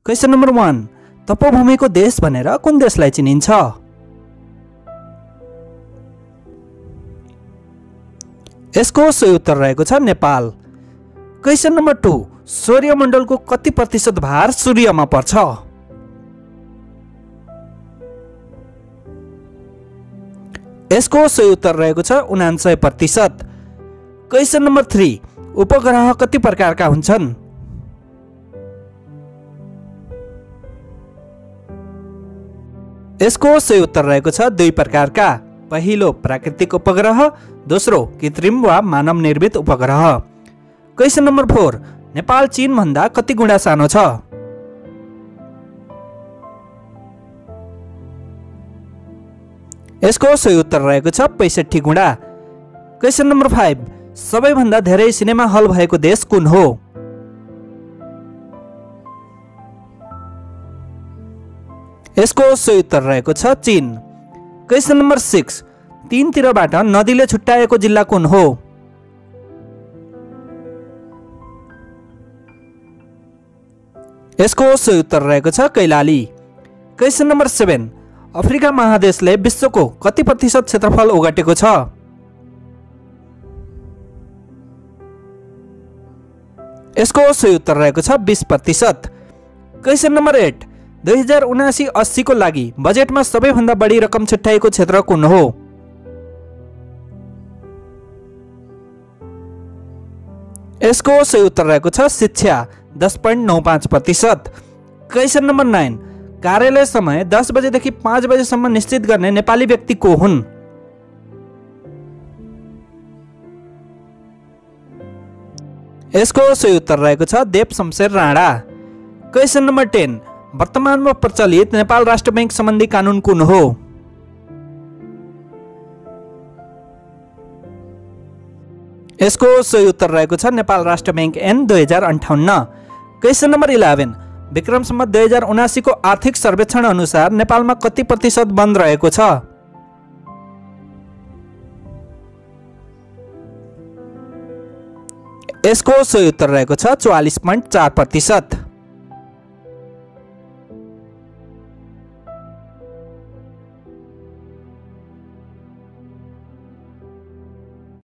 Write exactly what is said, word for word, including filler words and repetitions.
Question number वन, तपोभूमिको देश भनेर कुन देशलाई चिनिन्छ? यसको सही उत्तर रहेको छ नेपाल। क्वेशन नम्बर टू, सौर्यमण्डलको कति प्रतिशत भार सूर्यमा पर्छ? यसको सही उत्तर रहेको छ उनान्सय प्रतिशत। क्वेशन नम्बर थ्री, उपग्रह कति प्रकारका हुन्छन्? यसको सही उत्तर रहेको छ दुई प्रकारका। पहिलो प्राकृतिक उपग्रह, दोस्रो कृत्रिम वा मानव निर्मित उपग्रह। क्वेशन नम्बर फोर, नेपाल चीन भन्दा कति गुणा सानो छ? यसको सही उत्तर रहेको छ पैसठी गुणा। क्वेशन नम्बर फाइभ, सबैभन्दा धेरै सिनेमा हल भएको देश कुन हो? यसको सही उत्तर रहेको छ चीन। क्वेशन नम्बर सिक्स, तीनतिरबाट नदीले छुट्याएको जिल्ला कुन हो? यसको सही उत्तर रहेको छ Kailali. Question number seven, Africa महादेशले विश्वको कति प्रतिशत क्षेत्रफल ओगटेको छ? यसको सही उत्तर रहेको छ बीस प्रतिशत। क्वेशन नम्बर एट, दुई हजार उनासी अस्सी को लागि बजेटमा सबैभन्दा बढी रकम छुट्याएको क्षेत्र कुन हो? यसको सही उत्तर रहेको छ शिक्षा, दस पॉइंट नौ पाँच प्रतिशत। क्वेशन नम्बर नाइन, कार्यालय समय दस बजेदेखि पाँच बजेसम्म निश्चित गर्ने नेपाली व्यक्ति को हुन्? यसको सही उत्तर रहेको छ Dev Shamsher Rana. Question number ten, वर्तमानमा प्रचलित नेपाल राष्ट्र बैंक सम्बन्धी कानून कुन हो? यसको सही उत्तर रहेको छ नेपाल राष्ट्र बैंक ऐन दुई हजार अन्ठाउन्न। क्वेशन नम्बर इलेभेन, विक्रम सम्वत दुई हजार उनासी को आर्थिक सर्वेक्षण अनुसार नेपालमा कति प्रतिशत बन्द रहेको छ? यसको सही उत्तर रहेको छ चौवालीस पॉइंट चार प्रतिशत।